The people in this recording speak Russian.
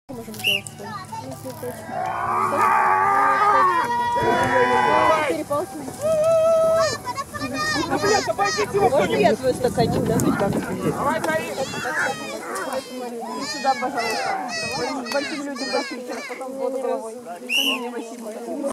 Можем сделать свой. Можно я свой стаканчик, да? Давай, сюда, пожалуйста. Большим людям потом воду головой.